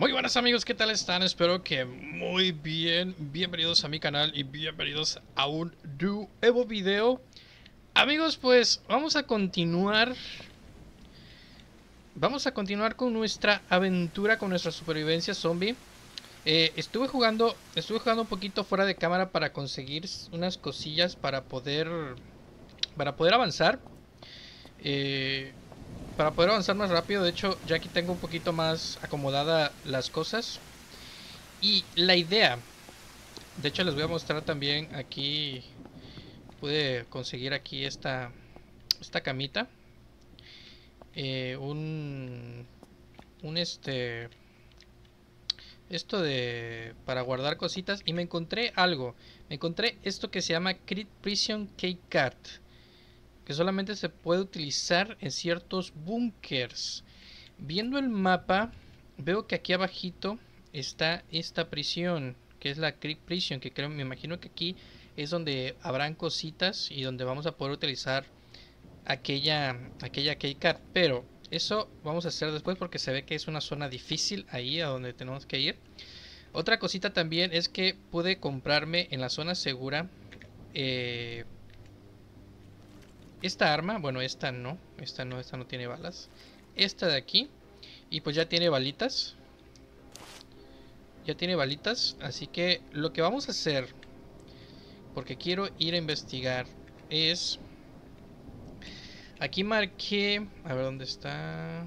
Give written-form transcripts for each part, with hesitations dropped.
Muy buenas amigos, ¿qué tal están? Espero que muy bien. Bienvenidos a mi canal y bienvenidos a un nuevo video. Amigos, pues vamos a continuar. Vamos a continuar con nuestra aventura, con nuestra supervivencia zombie. Estuve jugando un poquito fuera de cámara para conseguir unas cosillas para poder avanzar. Eh, para poder avanzar más rápido. De hecho, ya aquí tengo un poquito más acomodada las cosas. Y la idea, de hecho les voy a mostrar también aquí. Pude conseguir aquí esta camita. eh, un un esto de para guardar cositas, y me encontré algo. Me encontré esto que se llama Crit Prison Keycard, que solamente se puede utilizar en ciertos bunkers. Viendo el mapa, veo que aquí abajito está esta prisión, que es la Crypt Prison, que creo, me imagino que aquí es donde habrán cositas y donde vamos a poder utilizar aquella keycard. Pero eso vamos a hacer después porque se ve que es una zona difícil ahí a donde tenemos que ir. Otra cosita también es que pude comprarme en la zona segura eh, esta arma. Bueno, esta no tiene balas. Esta de aquí. Y pues ya tiene balitas. Ya tiene balitas. Así que lo que vamos a hacer, porque quiero ir a investigar, es... Aquí marqué... A ver dónde está.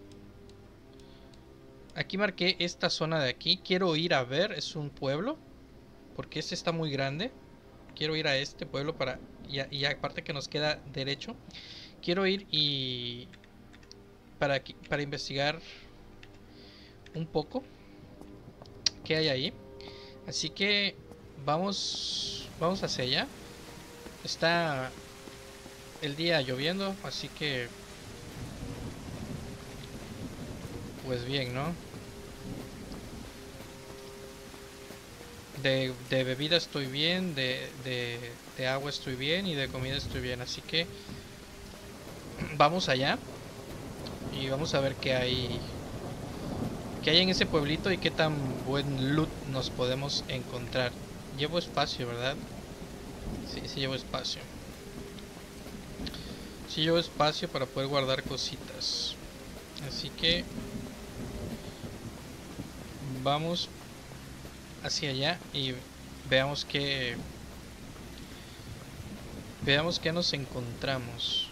Aquí marqué esta zona de aquí. Quiero ir a ver. Es un pueblo. Porque este está muy grande. Quiero ir a este pueblo para... Y aparte que nos queda derecho. Quiero ir y... Para investigar un poco qué hay ahí. Así que vamos hacia allá. Está el día lloviendo, así que pues bien, ¿no? De bebida estoy bien, de agua estoy bien y de comida estoy bien, así que vamos allá y vamos a ver qué hay en ese pueblito y qué tan buen loot nos podemos encontrar. Llevo espacio, ¿verdad? Sí, sí llevo espacio. Sí llevo espacio para poder guardar cositas. Así que vamos hacia allá y veamos qué nos encontramos.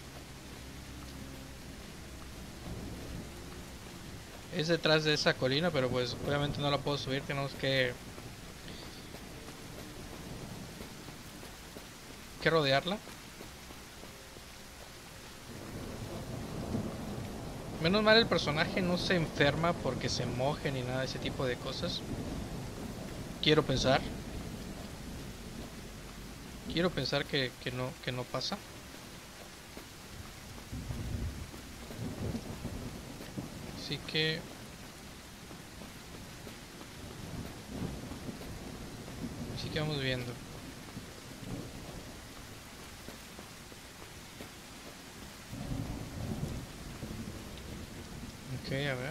Es detrás de esa colina, pero pues obviamente no la puedo subir. Tenemos que rodearla. Menos mal el personaje no se enferma porque se moje ni nada de ese tipo de cosas. Quiero pensar. Quiero pensar que no pasa. Así que... Así que vamos viendo. Ok, a ver.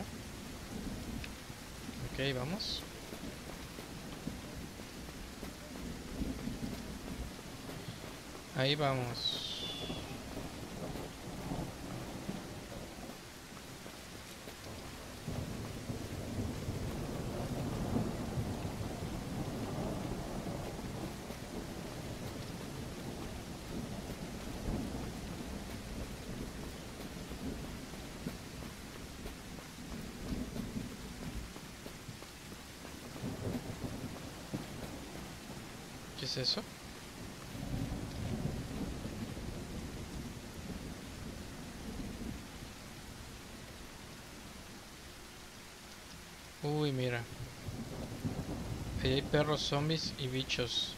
Ok, vamos. Ahí vamos. ¿Qué es eso? Uy, mira. Ahí hay perros, zombies y bichos.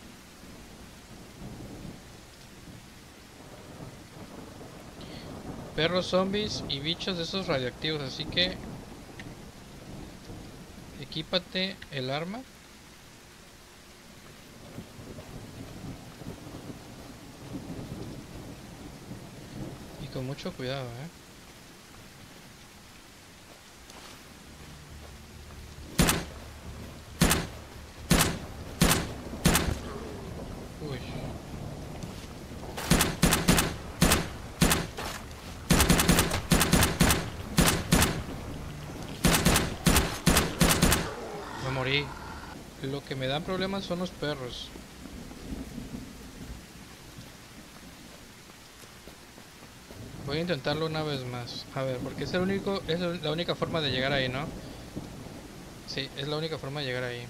Perros, zombies y bichos de esos radioactivos. Así que equípate el arma. Y con mucho cuidado, morí. Lo que me dan problemas son los perros. Voy a intentarlo una vez más. A ver, porque es la única forma de llegar ahí, ¿no? Sí, es la única forma de llegar ahí.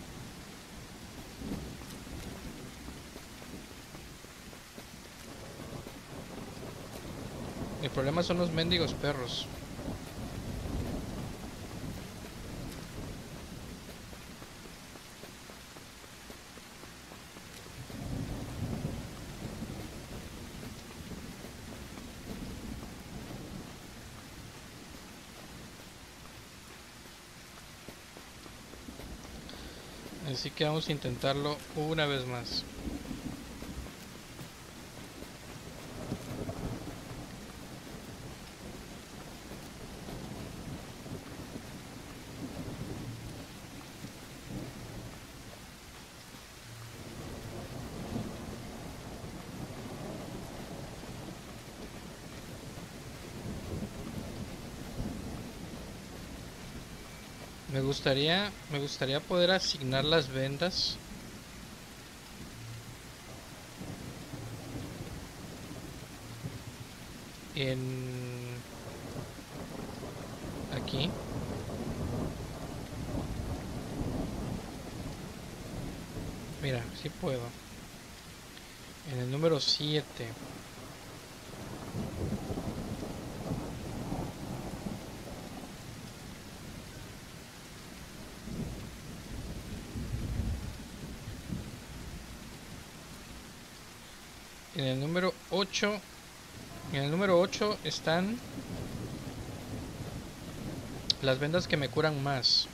El problema son los mendigos perros. Así que vamos a intentarlo una vez más. Me gustaría poder asignar las vendas. En aquí. Mira, sí puedo. En el número 7. En el número 8. En el número 8 están las vendas que me curan más.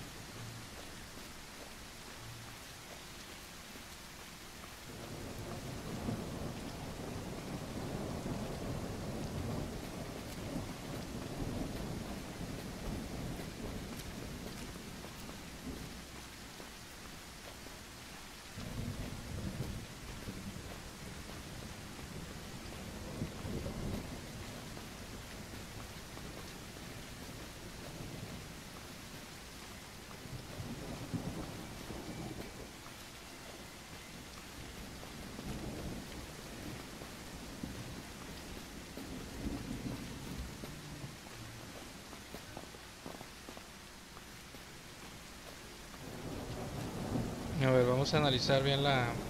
A ver, vamos a analizar bien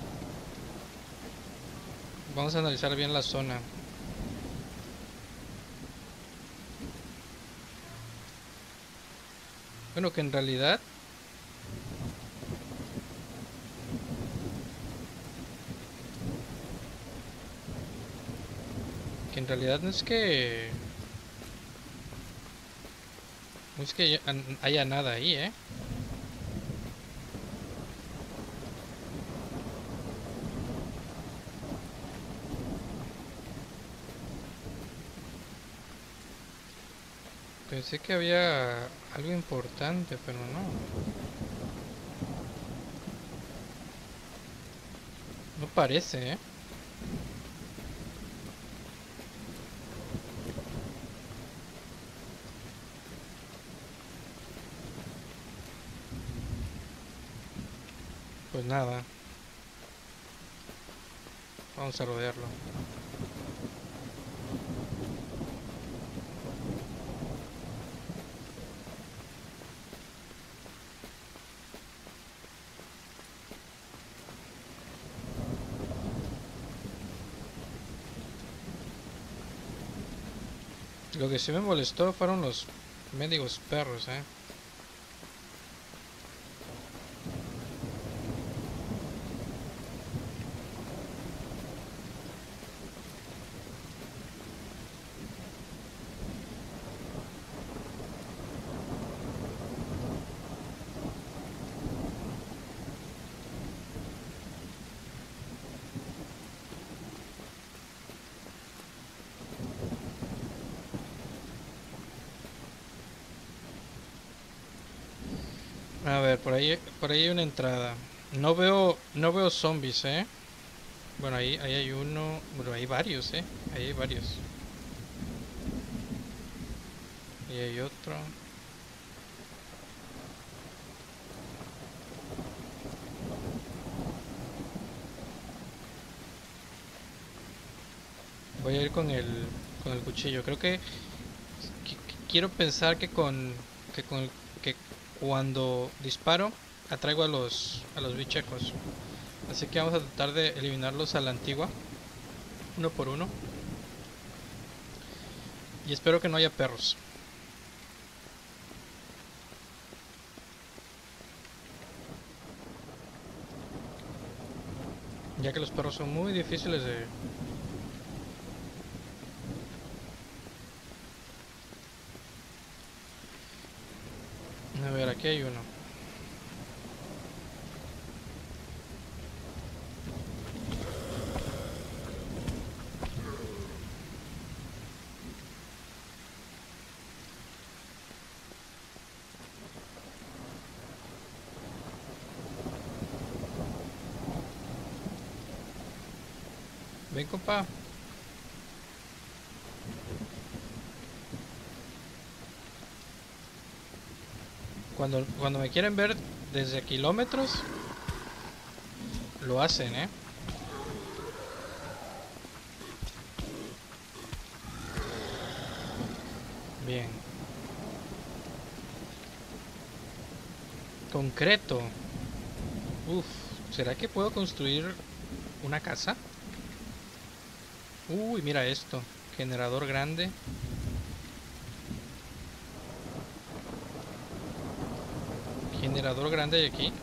la zona. Bueno, que en realidad no es que haya nada ahí, ¿eh? Pensé que había algo importante, pero no. No parece, ¿eh? Pues nada, vamos a rodearlo. Lo que sí me molestó fueron los mendigos perros, ¿eh? A ver, por ahí hay una entrada. No veo zombies, ¿eh? Bueno, ahí hay uno. Bueno, hay varios, ¿eh? Ahí hay varios. Ahí hay otro. Voy a ir con el cuchillo. Creo quiero pensar que con que cuando disparo atraigo a los bichejos. Así que vamos a tratar de eliminarlos a la antigua, uno por uno. Y espero que no haya perros. Ya que los perros son muy difíciles de... A ver, aquí hay uno. Ven, compa. Cuando me quieren ver desde kilómetros, lo hacen, ¿eh? Bien. Concreto. Uf, ¿será que puedo construir una casa? Uy, mira esto. Generador grande. Generador grande hay aquí.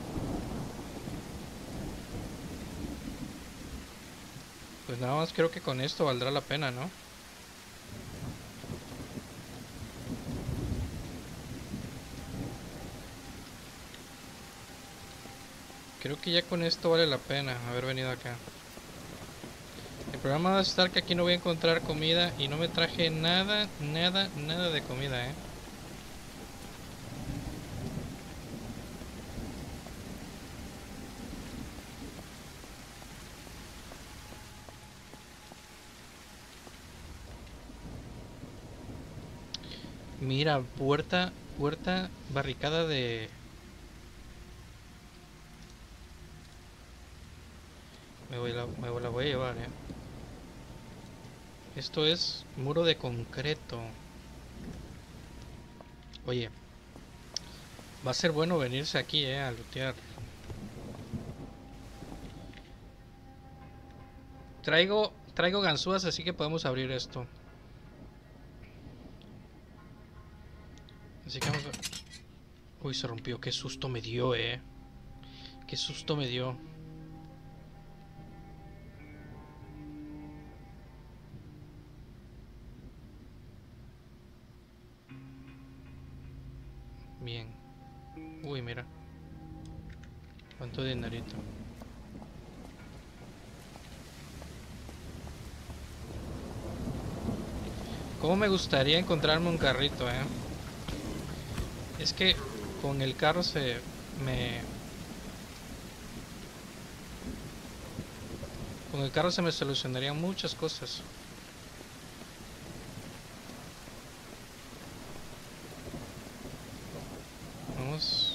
Pues nada más creo que con esto valdrá la pena, ¿no? Creo que ya con esto vale la pena haber venido acá. El problema va a estar que aquí no voy a encontrar comida y no me traje nada, nada de comida, ¿eh? Mira, puerta barricada de... me la voy a llevar, ¿eh? Esto es muro de concreto. Oye, va a ser bueno venirse aquí, a lootear. Traigo ganzúas, así que podemos abrir esto. Así que vamos a... Uy, se rompió. Qué susto me dio, Qué susto me dio. Bien. Uy, mira. Cuánto dinerito. Cómo me gustaría encontrarme un carrito, Es que con el carro me... Con el carro se me solucionarían muchas cosas. Vamos.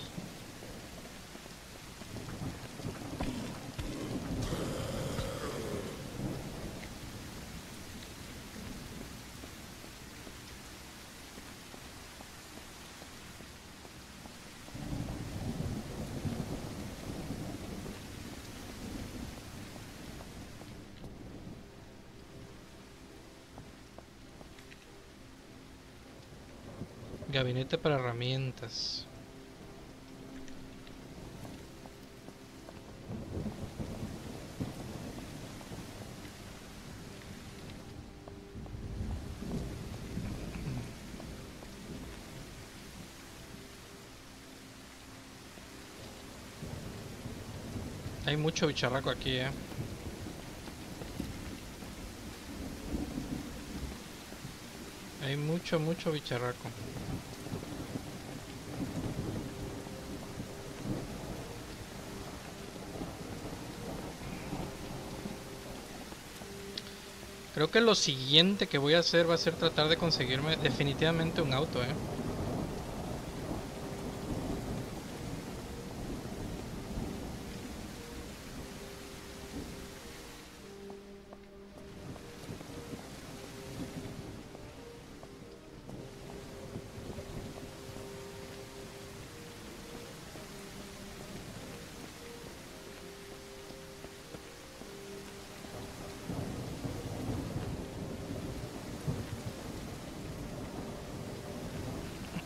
Gabinete para herramientas. Hay mucho bicharraco aquí, Hay mucho bicharraco. Creo que lo siguiente que voy a hacer va a ser tratar de conseguirme definitivamente un auto,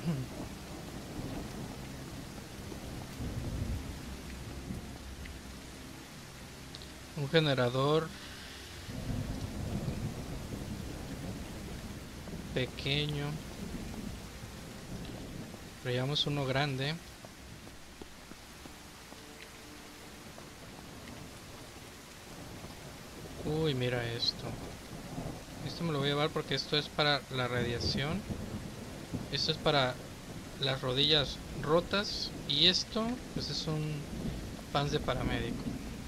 Un generador pequeño. Pero llevamos uno grande. Uy, mira esto. Esto me lo voy a llevar porque esto es para la radiación. Esto es para las rodillas rotas. Y esto, pues es un pants de paramédico.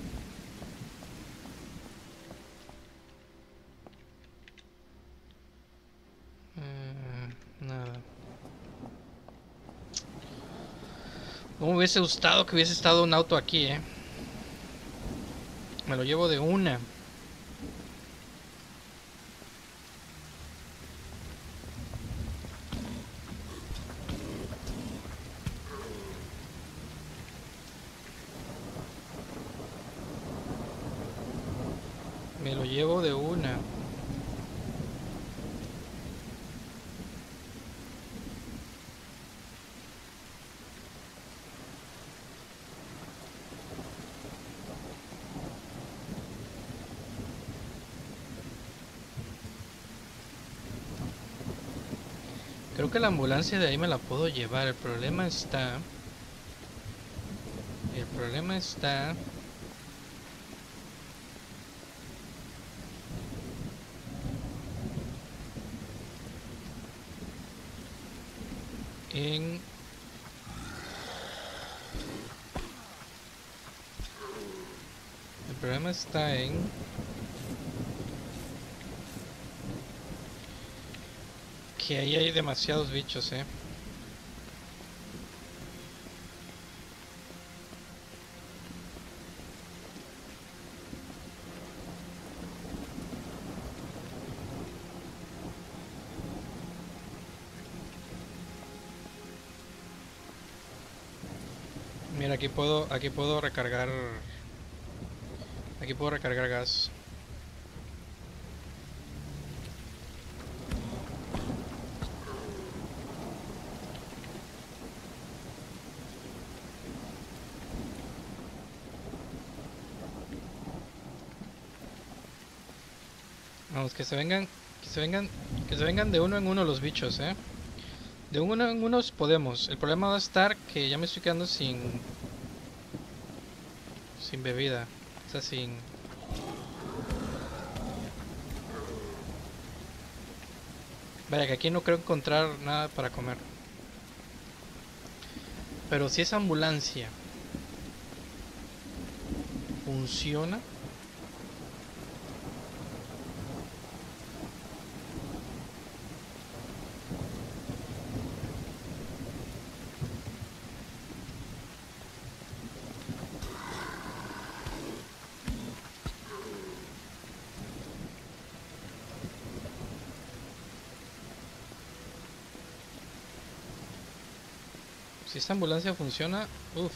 Nada. No me hubiese gustado que hubiese estado un auto aquí, Me lo llevo de una. Me lo llevo de una. Creo que la ambulancia de ahí me la puedo llevar. El problema está... en... El problema está en... que ahí hay demasiados bichos, Mira, aquí puedo recargar... Aquí puedo recargar gas. Vamos, que se vengan, que se vengan de uno en uno los bichos, De uno en uno podemos. El problema va a estar que ya me estoy quedando sin bebida. O sea, sin... Vaya, que aquí no creo encontrar nada para comer. Pero si esa ambulancia funciona... Si esta ambulancia funciona, uff.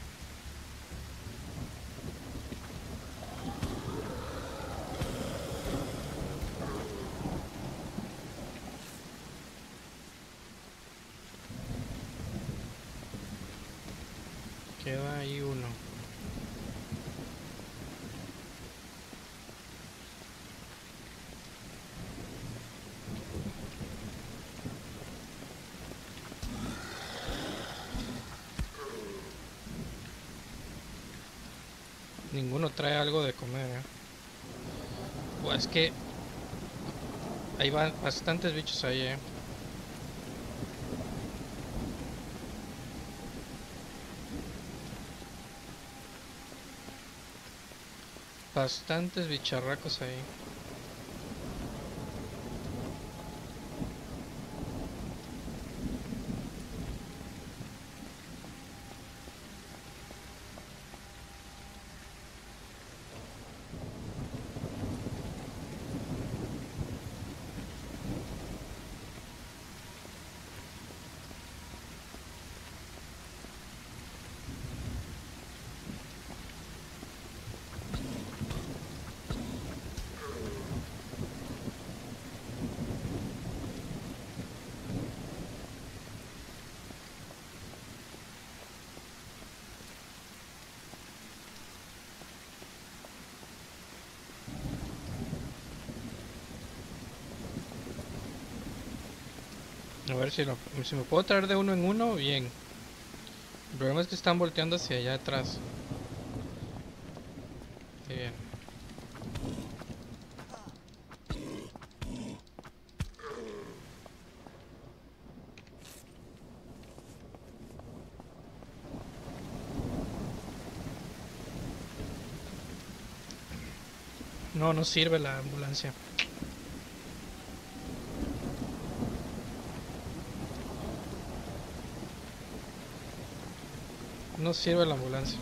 Queda ahí uno. Ninguno trae algo de comer, Buah, es que hay bastantes bichos ahí, Bastantes bicharracos ahí. A ver si me puedo traer de uno en uno, bien. El problema es que están volteando hacia allá atrás. Bien. No, no sirve la ambulancia. No sirve la ambulancia.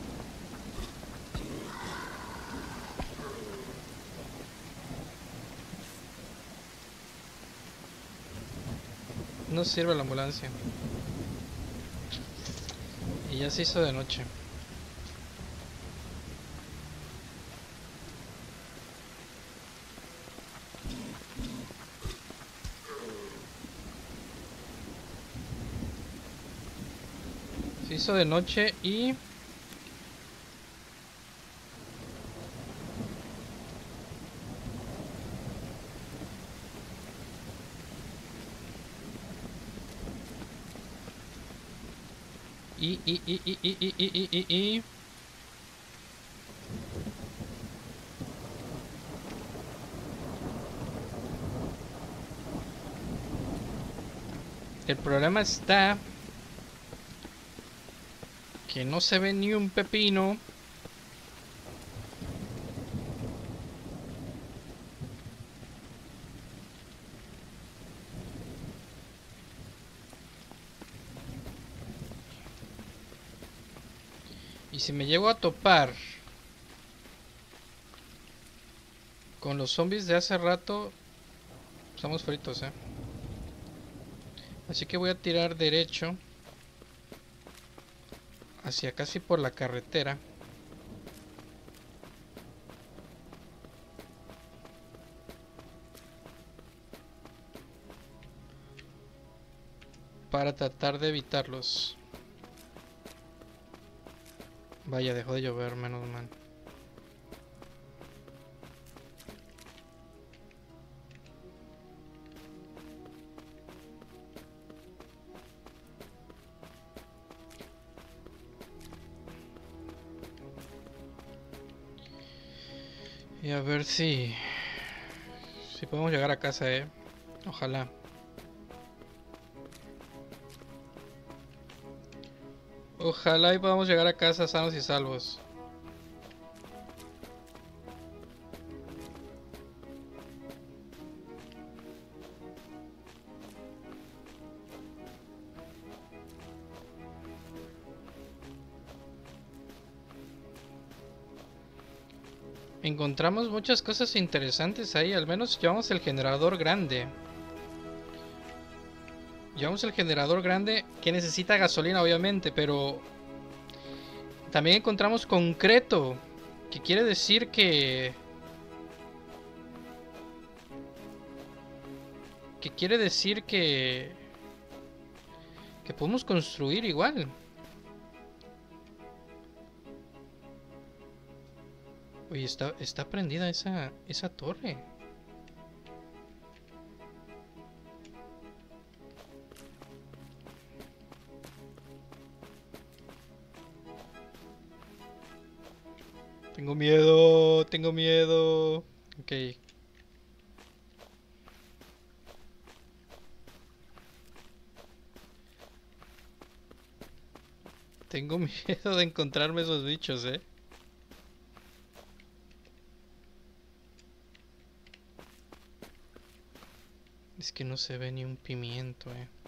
No sirve la ambulancia. Y ya se hizo de noche. Se hizo de noche y... Y... El problema está que no se ve ni un pepino. Y si me llego a topar con los zombies de hace rato, estamos fritos, Así que voy a tirar derecho hacia casi por la carretera. Para tratar de evitarlos. Vaya, dejó de llover, menos mal. Y a ver si podemos llegar a casa, Ojalá. Ojalá y podamos llegar a casa sanos y salvos. Encontramos muchas cosas interesantes ahí. Al menos llevamos el generador grande. Llevamos el generador grande que necesita gasolina, obviamente, pero también encontramos concreto, que quiere decir que quiere decir que podemos construir igual. Oye, está prendida esa torre. Tengo miedo, tengo miedo. Ok. Tengo miedo de encontrarme esos bichos, Es que no se ve ni un pimiento,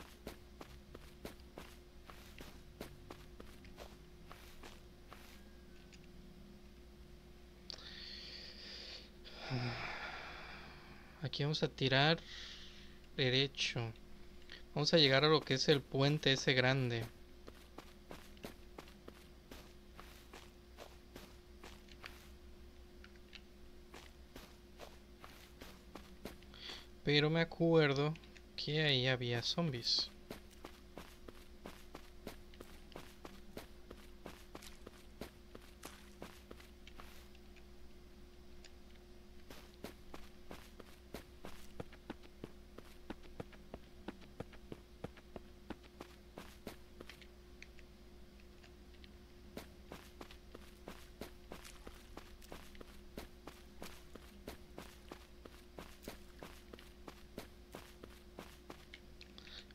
Aquí vamos a tirar derecho. Vamos a llegar a lo que es el puente ese grande. Pero me acuerdo que ahí había zombies.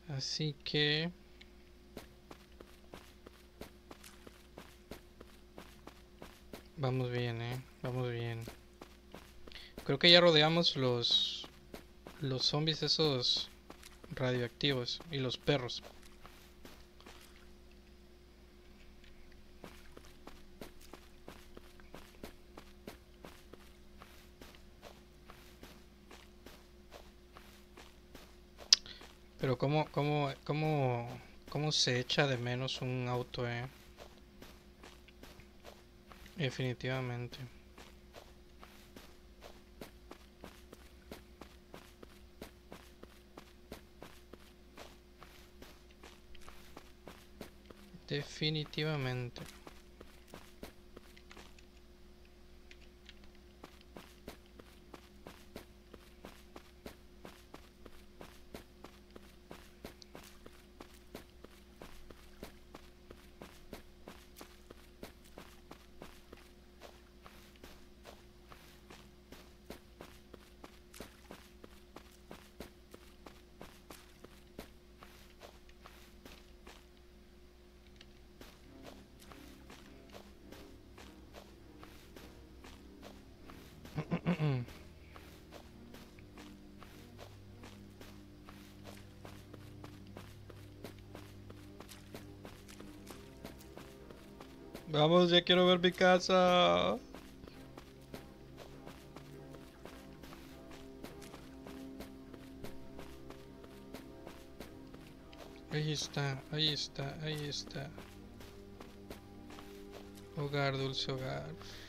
Así que vamos bien, vamos bien. Creo que ya rodeamos los zombies esos radioactivos y los perros. Pero cómo se echa de menos un auto, Definitivamente. Definitivamente. Vamos, ya quiero ver mi casa. Ahí está, ahí está, ahí está. Hogar, dulce hogar.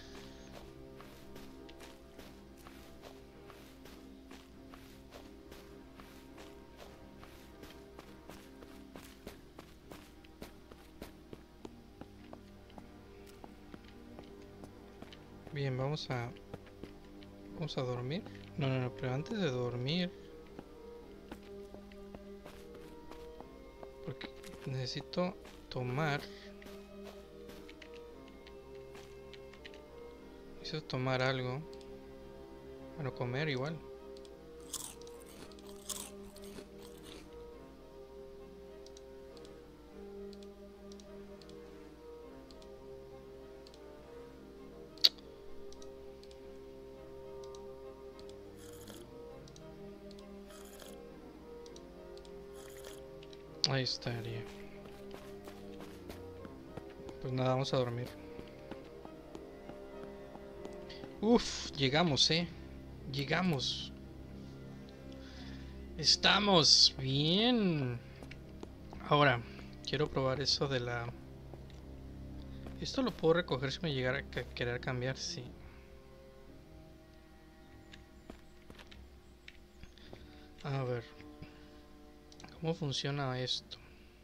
Bien, vamos a dormir. No, no, no, pero antes de dormir, porque necesito tomar, necesito tomar algo. Bueno, comer igual. Ahí estaría. Pues nada, vamos a dormir. Uf, llegamos, llegamos. Estamos bien. Ahora, quiero probar eso de la... Esto lo puedo recoger si me llegara a querer cambiar, sí. A ver, ¿cómo funciona esto?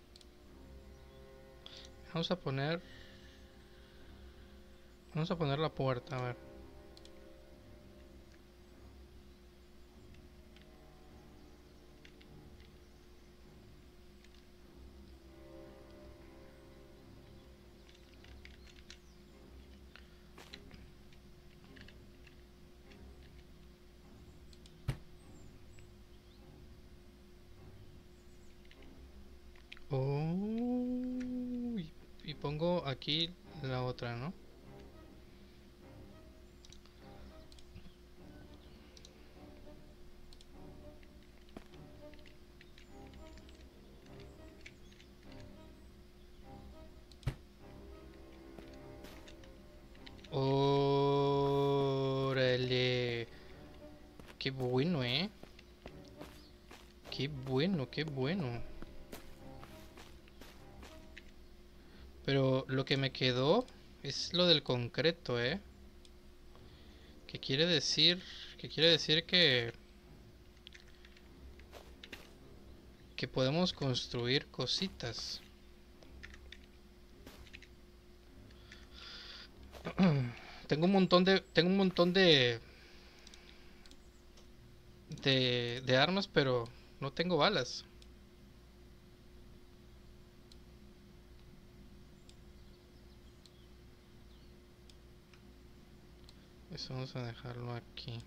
Vamos a poner... Vamos a poner la puerta, a ver. Oh, y pongo aquí la otra, ¿no? Órale. Qué bueno, Qué bueno, qué bueno. Pero lo que me quedó es lo del concreto, Que quiere decir, que quiere decir que podemos construir cositas. Tengo un montón de armas, pero no tengo balas. Eso vamos a dejarlo aquí.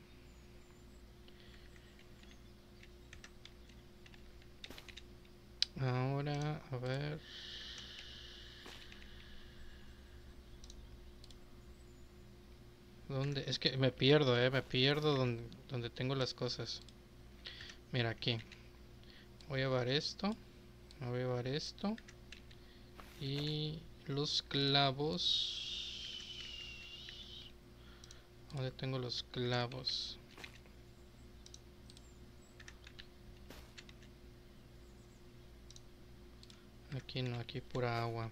Ahora, a ver. ¿Dónde? Es que me pierdo, me pierdo donde tengo las cosas. Mira, aquí. Voy a llevar esto. Voy a llevar esto. Y los clavos. ¿Dónde tengo los clavos? Aquí no, aquí pura agua.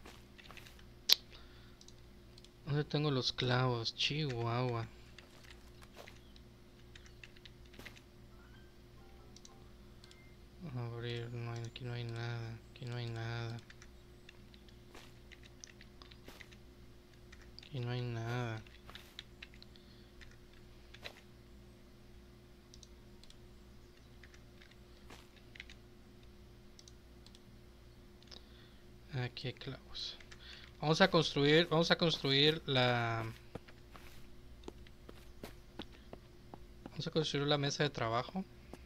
¿Dónde tengo los clavos? Chihuahua. Abrir, no hay, aquí no hay nada. Aquí no hay nada. Aquí no hay nada. Aquí hay clavos. Vamos a construir la... Vamos a construir la mesa de trabajo.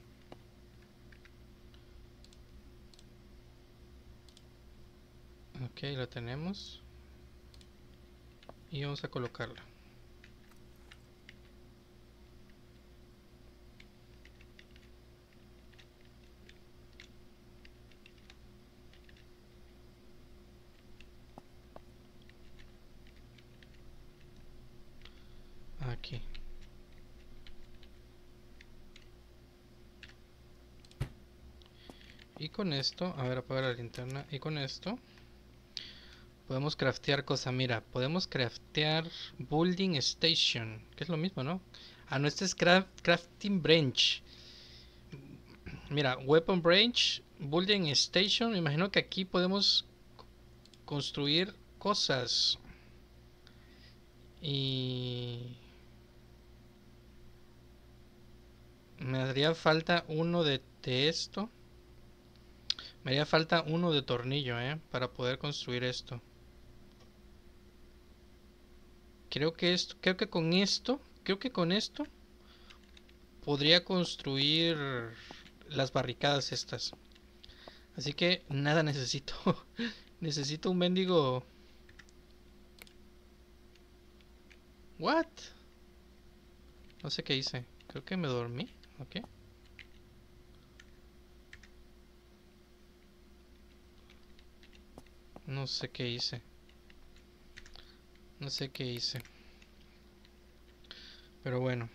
Ok, la tenemos. Y vamos a colocarla. Aquí. Y con esto, a ver, apaga la linterna. Y con esto podemos craftear cosas. Mira, podemos craftear Building Station, que es lo mismo, ¿no? Ah, no, este es Crafting Branch. Mira, Weapon Branch, Building Station. Me imagino que aquí podemos construir cosas. Y me haría falta uno de esto. Me haría falta uno de tornillo, para poder construir esto. Creo que con esto podría construir las barricadas estas. Así que nada necesito. Necesito un mendigo. What? No sé qué hice. Creo que me dormí. Ok. No sé qué hice. No sé qué hice. Pero bueno.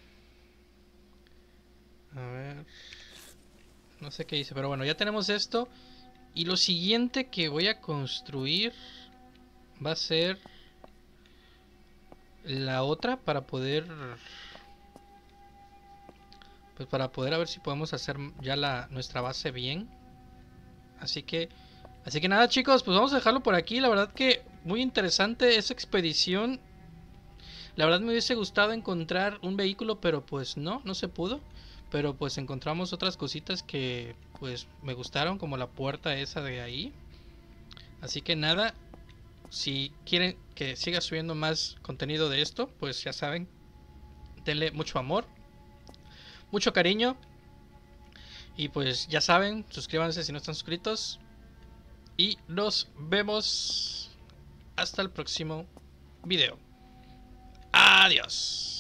A ver. No sé qué hice. Pero bueno, ya tenemos esto. Y lo siguiente que voy a construir va a ser la otra para poder... Pues para poder a ver si podemos hacer ya nuestra base bien. Así que... Así que nada, chicos, pues vamos a dejarlo por aquí. La verdad que muy interesante esa expedición. La verdad me hubiese gustado encontrar un vehículo, pero pues no se pudo. Pero pues encontramos otras cositas que pues me gustaron, como la puerta esa de ahí. Así que nada, si quieren que siga subiendo más contenido de esto, pues ya saben, denle mucho amor, mucho cariño. Y pues ya saben, suscríbanse si no están suscritos. Y nos vemos hasta el próximo video. Adiós.